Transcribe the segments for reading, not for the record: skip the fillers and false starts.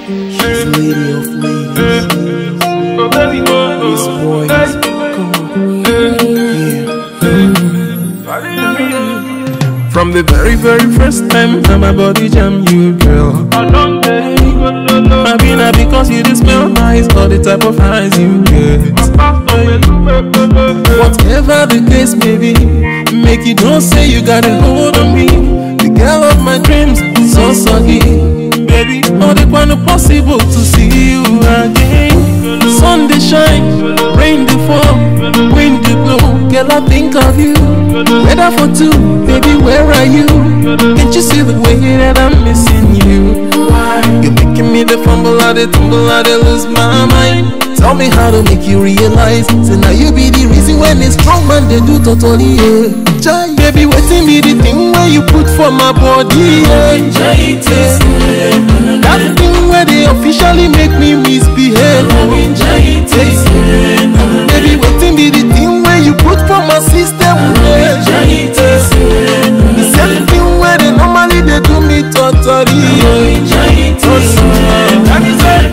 She's lady of ladies. This boy is come on. Yeah. From the very first time that my body jam you, girl, Maybe not because you just smell nice or the type of eyes you get. Whatever the case may be, make you don't say you got a hold on me. The girl of my dreams, so soggy. Baby, all the kind of possible to see you again. Sun they shine, rain they fall, wind they blow. Girl, I think of you. Weather for two, baby, where are you? Can't you see the way that I'm missing you? Why? You're making me the fumble, I tumble, I lose my mind. Tell me how to make you realize. Say now you be the reason when it's strong man they do totally, yeah. Baby, waiting be the thing where you put for my body, yeah. That thing where they officially make me misbehave. Baby, waiting be the thing where you put for my system, yeah. The same thing where they normally they do me totally, yeah. That is it.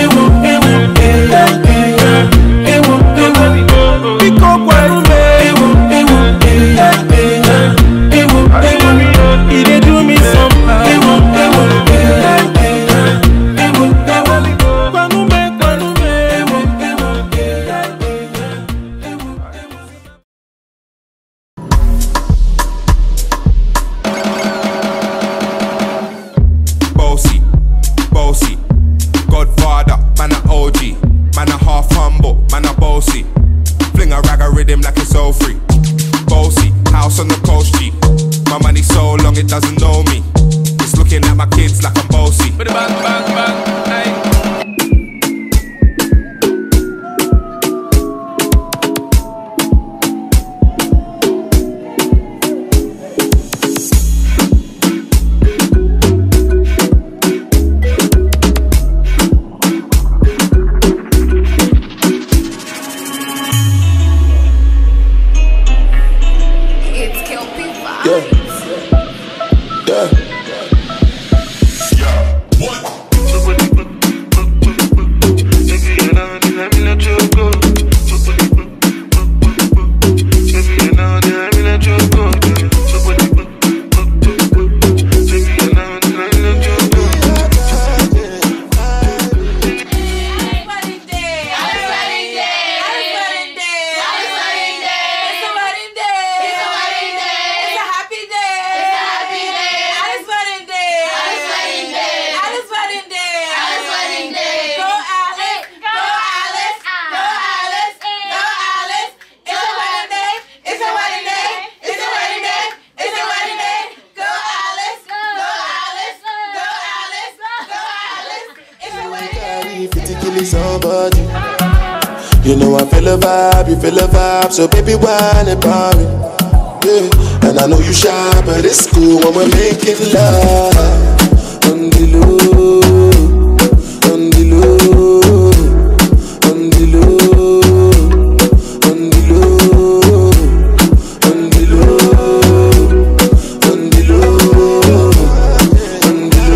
You know I feel a vibe, you feel a vibe, so baby whine about me, yeah. And I know you shy, but it's cool when we're making love. On the low, on the low, on the low, on the low, on the low, on the low, on the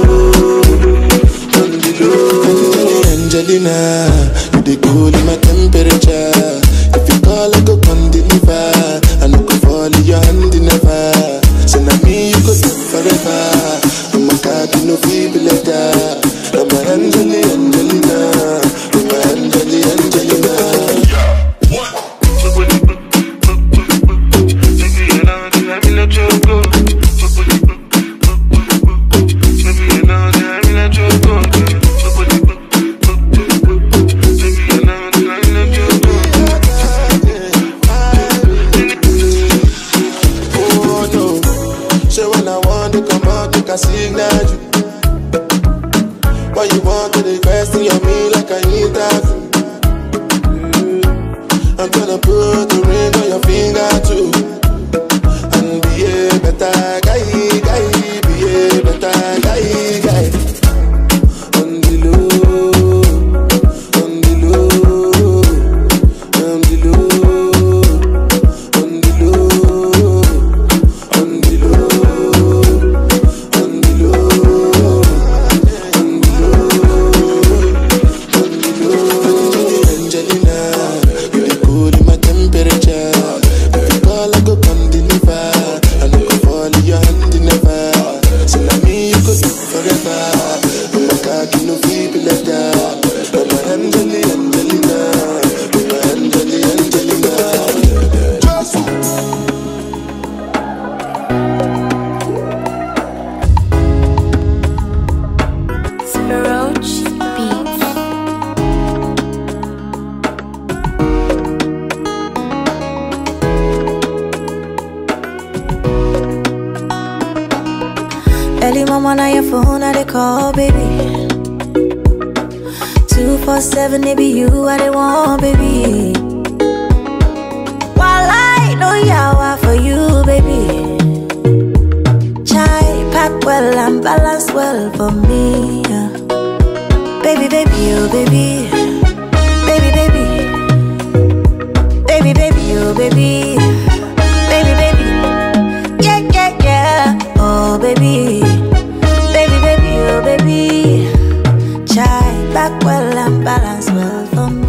low, on the low. Angelina, you the cool in my temperature. If you call, I go come deliver. I no go fall in your hand never. So now me you go do forever. I'm a card, you know people like that. I'm a Angelina, I'm a Angelina. Why you want to the question you me like I need that? I'm gonna put the ring on your finger too. And be a better guy, be a better guy. On the low, on the low, on the low, on the low, on the low, on the low. someone on your phone, I they call, baby. 247, it be you, I they want, baby. While I know yawa for you, baby. Chai pack well and balance well for me, yeah. Baby, baby, oh baby. Baby, baby. Baby, baby, oh baby. Baby, baby. Yeah, yeah, yeah. Oh baby. Baby, baby, oh baby. Chai back well and balance well for me.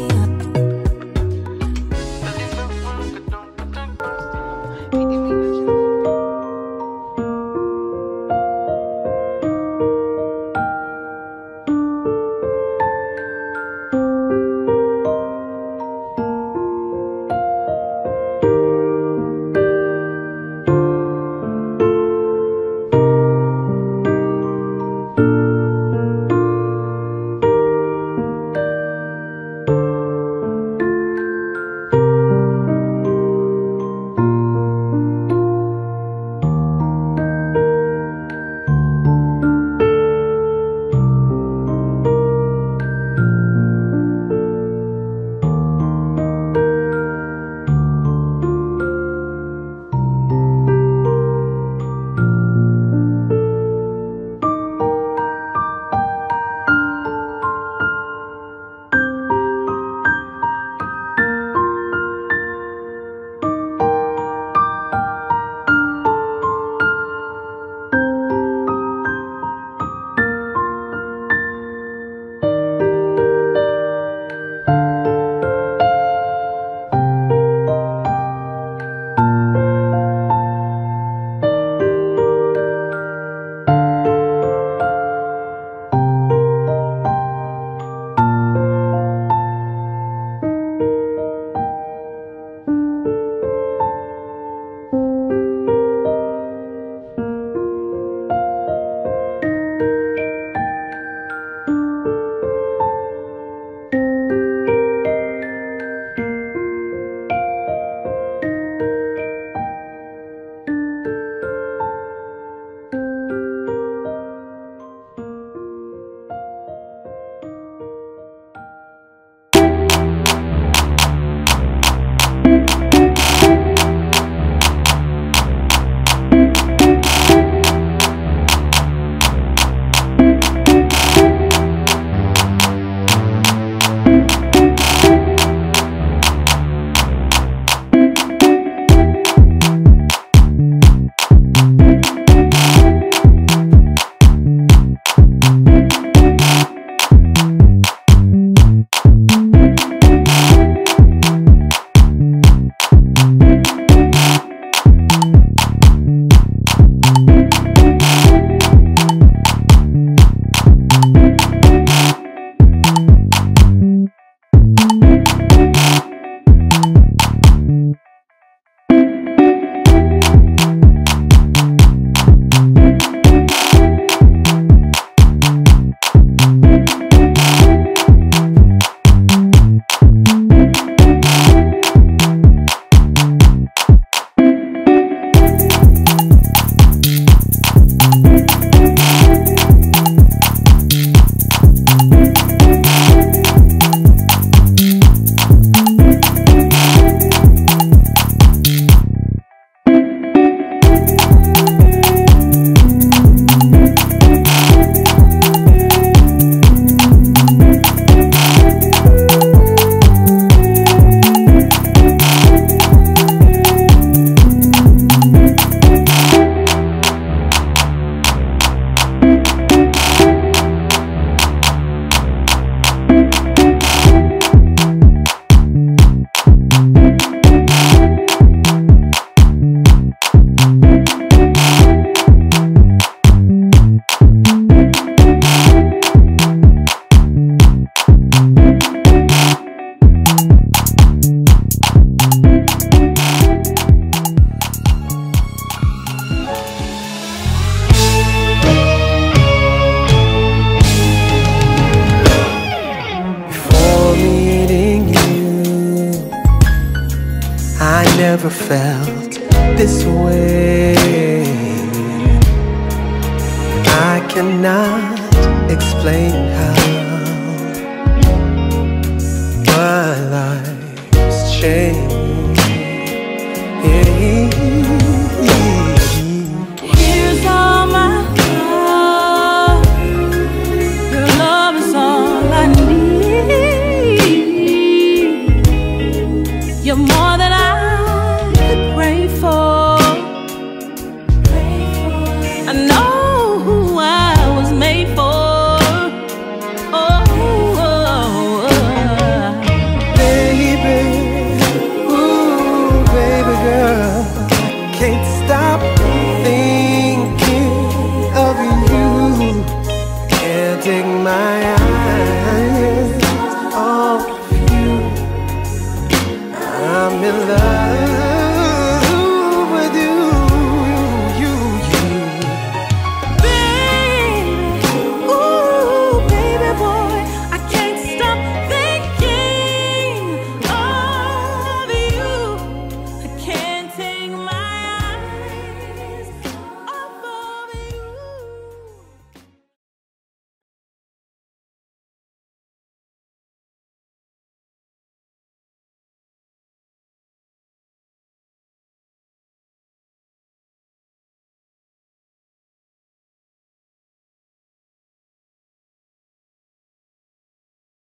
never felt this way. cannot explain how my life's changed. Here's all my heart. Your love is all I need. You're more than I could pray for. I know who I was made for. Baby, ooh, baby girl.